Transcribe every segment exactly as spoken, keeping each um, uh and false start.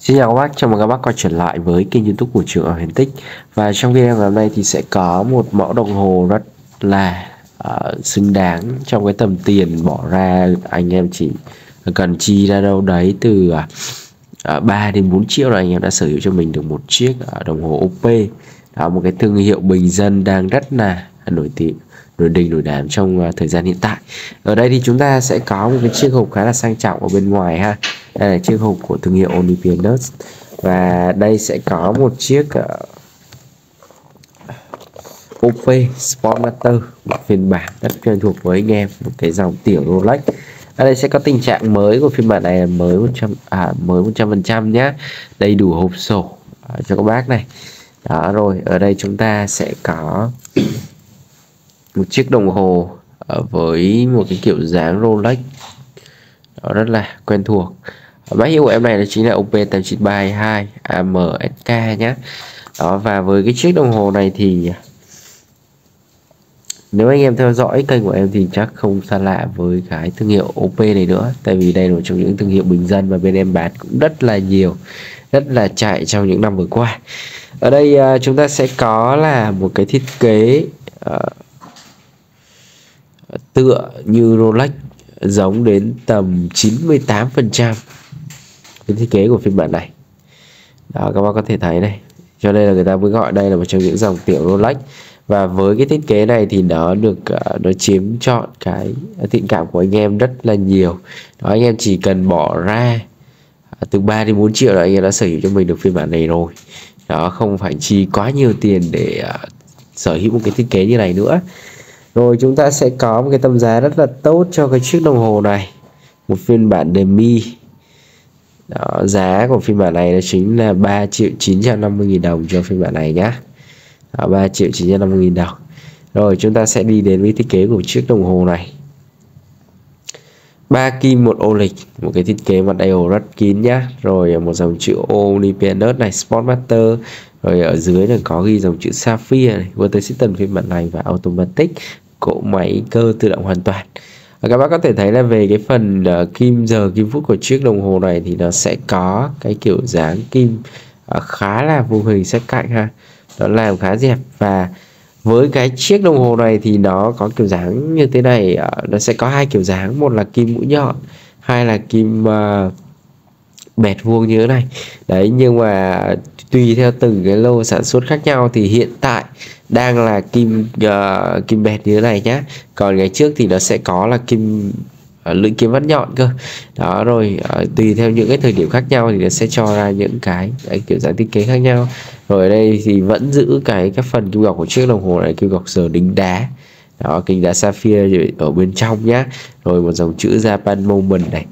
Xin chào các bác, chào mừng các bác quay trở lại với kênh YouTube của Trường Hiển Tích. Và trong video ngày hôm nay thì sẽ có một mẫu đồng hồ rất là uh, xứng đáng trong cái tầm tiền bỏ ra. Anh em chỉ cần chi ra đâu đấy từ uh, ba đến bốn triệu là anh em đã sở hữu cho mình được một chiếc uh, đồng hồ ô pê. Đó, một cái thương hiệu bình dân đang rất là nổi tiếng, nổi đình nổi đám trong uh, thời gian hiện tại. Ở đây thì chúng ta sẽ có một cái chiếc hộp khá là sang trọng ở bên ngoài ha. Đây là chiếc hộp của thương hiệu Olympus. Và đây sẽ có một chiếc uh, ô pê Sportmaster, một phiên bản rất quen thuộc với anh em, một cái dòng tiểu Rolex. Ở đây sẽ có tình trạng mới của phiên bản này là mới một trăm à mới một trăm phần trăm nhá, đầy đủ hộp sổ uh, cho các bác này. Đó, rồi ở đây chúng ta sẽ có một chiếc đồng hồ uh, với một cái kiểu dáng Rolex đó, rất là quen thuộc. Mã hiệu của em này là chính là ô pê tám chín ba hai A M S K nhé. Đó, và với cái chiếc đồng hồ này thì nếu anh em theo dõi kênh của em thì chắc không xa lạ với cái thương hiệu ô pê này nữa. Tại vì đây là một trong những thương hiệu bình dân mà bên em bán cũng rất là nhiều, rất là chạy trong những năm vừa qua. Ở đây uh, chúng ta sẽ có là một cái thiết kế uh, tựa như Rolex, giống đến tầm chín mươi tám phần trăm cái thiết kế của phiên bản này. Đó, các bác có thể thấy này, cho nên là người ta mới gọi đây là một trong những dòng tiểu Rolex. Và với cái thiết kế này thì nó được uh, nó chiếm trọn cái thiện cảm của anh em rất là nhiều. Đó, anh em chỉ cần bỏ ra uh, từ ba đến bốn triệu là anh em đã sở hữu cho mình được phiên bản này rồi. Đó, không phải chi quá nhiều tiền để uh, sở hữu một cái thiết kế như này nữa. Rồi chúng ta sẽ có một cái tầm giá rất là tốt cho cái chiếc đồng hồ này, một phiên bản demi. Đó, giá của phiên bản này là chính là ba triệu chín trăm năm mươi nghìn đồng cho phiên bản này nhá. Đó, ba triệu chín trăm năm mươi nghìn đồng. Rồi chúng ta sẽ đi đến với thiết kế của chiếc đồng hồ này. Ba kim một ô lịch, một cái thiết kế mặt dial rất kín nhá. Rồi một dòng chữ Olympus này, Sportmaster. Rồi ở dưới là có ghi dòng chữ Sapphire này, Water System phiên bản này và Automatic, cỗ máy cơ tự động hoàn toàn. Và các bác có thể thấy là về cái phần uh, kim giờ kim phút của chiếc đồng hồ này thì nó sẽ có cái kiểu dáng kim uh, khá là vô hình sắc cạnh ha, nó làm khá đẹp. Và với cái chiếc đồng hồ này thì nó có kiểu dáng như thế này, uh, nó sẽ có hai kiểu dáng, một là kim mũi nhọn, hai là kim uh, bẹt vuông như thế này đấy. Nhưng mà tùy theo từng cái lô sản xuất khác nhau thì hiện tại đang là kim uh, kim bẹt như thế này nhá. Còn ngày trước thì nó sẽ có là kim uh, lưỡi kiếm vắt nhọn cơ. Đó, rồi uh, tùy theo những cái thời điểm khác nhau thì nó sẽ cho ra những cái đấy, kiểu dáng thiết kế khác nhau. Rồi ở đây thì vẫn giữ cái các phần kim gọc của chiếc đồng hồ này, kim gọc giờ đính đá. Đó, kính đá sapphire ở bên trong nhá. Rồi một dòng chữ Japan Moment này.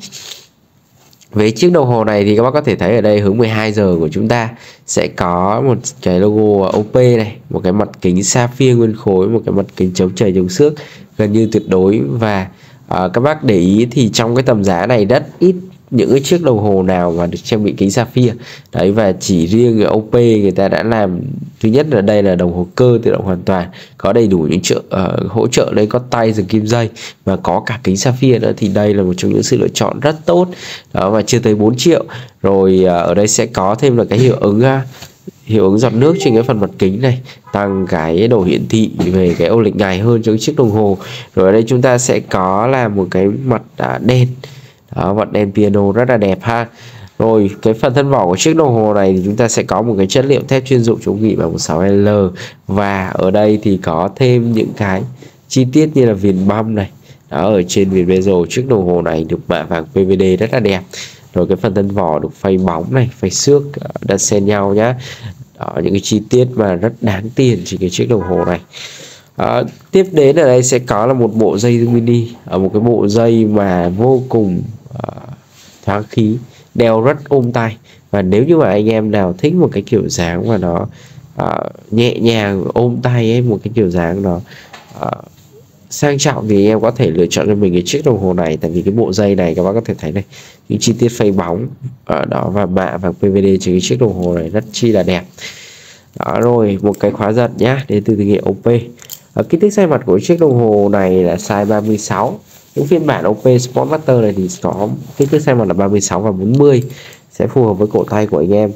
Với chiếc đồng hồ này thì các bác có thể thấy ở đây hướng mười hai giờ của chúng ta sẽ có một cái logo ô pê này, một cái mặt kính sapphire nguyên khối, một cái mặt kính chống chảy chống xước gần như tuyệt đối. Và uh, các bác để ý thì trong cái tầm giá này rất ít những cái chiếc đồng hồ nào mà được trang bị kính sapphire đấy. Và chỉ riêng ô pê người ta đã làm, thứ nhất là đây là đồng hồ cơ tự động hoàn toàn, có đầy đủ những trợ uh, hỗ trợ, đây có tay dừng kim dây và có cả kính sapphire nữa, thì đây là một trong những sự lựa chọn rất tốt. Đó, và chưa tới bốn triệu. Rồi uh, ở đây sẽ có thêm là cái hiệu ứng uh, hiệu ứng giọt nước trên cái phần mặt kính này, tăng cái độ hiển thị về cái ô lịch ngày hơn cho cái chiếc đồng hồ. Rồi ở đây chúng ta sẽ có là một cái mặt uh, đen. Đó, mặt đen piano rất là đẹp ha. Rồi cái phần thân vỏ của chiếc đồng hồ này thì chúng ta sẽ có một cái chất liệu thép chuyên dụng chống gỉ bằng một sáu L. Và ở đây thì có thêm những cái chi tiết như là viền băm này. Đó, ở trên viền bezel chiếc đồng hồ này được mạ vàng pê vê đê rất là đẹp. Rồi cái phần thân vỏ được phay bóng này, phay xước đan xen nhau nhá. Đó, những cái chi tiết mà rất đáng tiền trên cái chiếc đồng hồ này. À, tiếp đến ở đây sẽ có là một bộ dây mini, ở một cái bộ dây mà vô cùng uh, thoáng khí, đeo rất ôm tay. Và nếu như mà anh em nào thích một cái kiểu dáng mà nó uh, nhẹ nhàng ôm tay ấy, một cái kiểu dáng nó uh, sang trọng thì em có thể lựa chọn cho mình cái chiếc đồng hồ này. Tại vì cái bộ dây này các bác có thể thấy này, những chi tiết phay bóng ở đó và mạ vàng pê vê đê trên cái chiếc đồng hồ này rất chi là đẹp. Đó, rồi một cái khóa giật nhá, đến từ thương hiệu ô pê. Ở kích thước size mặt của chiếc đồng hồ này là size ba mươi sáu. Những phiên bản ô pê Sportmaster này thì có kích thước size mặt là ba mươi sáu và bốn mươi. sẽ phù hợp với cổ tay của anh em.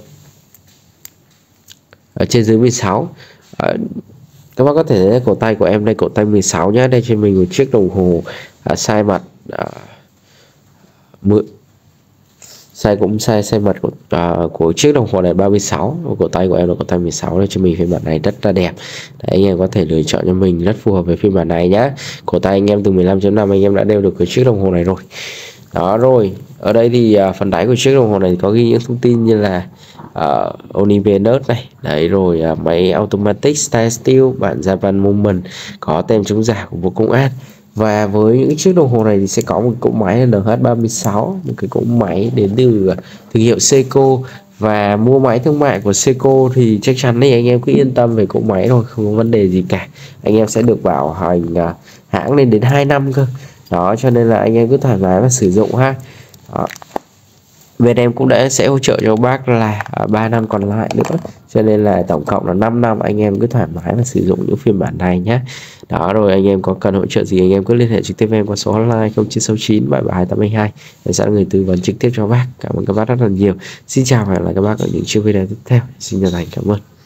Ở trên dưới mười sáu, à, các bác có thể thấy cổ tay của em đây, cổ tay mười sáu nhé. Đây trên mình một chiếc đồng hồ à, size mặt à, mượn size cũng size size mặt của, à, của chiếc đồng hồ này ba mươi sáu, cổ tay của em là cổ tay mười sáu. Đây cho mình phiên bản này rất là đẹp. Đấy, anh em có thể lựa chọn cho mình, rất phù hợp với phiên bản này nhá. Cổ tay anh em từ mười lăm chấm năm anh em đã đeo được cái chiếc đồng hồ này rồi. Đó rồi, ở đây thì à, phần đáy của chiếc đồng hồ này có ghi những thông tin như là uh, Onivenus này, đấy rồi uh, máy automatic style steel, bản Japan Moment, có tem chống giả của Bộ Công an. Và với những chiếc đồng hồ này thì sẽ có một cỗ máy N H ba mươi sáu, một cái cỗ máy đến từ thương hiệu Seiko. Và mua máy thương mại của Seiko thì chắc chắn thì anh em cứ yên tâm về cỗ máy rồi, không có vấn đề gì cả. Anh em sẽ được bảo hành uh, hãng lên đến hai năm cơ. Đó, cho nên là anh em cứ thoải mái và sử dụng ha. Đó. Bên em cũng đã sẽ hỗ trợ cho bác là ba năm còn lại nữa, cho nên là tổng cộng là năm năm, anh em cứ thoải mái và sử dụng những phiên bản này nhé. Đó rồi, anh em có cần hỗ trợ gì anh em cứ liên hệ trực tiếp với em qua số hotline không chín sáu chín bảy bảy hai tám hai, để sẽ là người tư vấn trực tiếp cho bác. Cảm ơn các bác rất là nhiều. Xin chào và hẹn gặp lại các bác ở những chiếc video tiếp theo. Xin chân thành cảm ơn.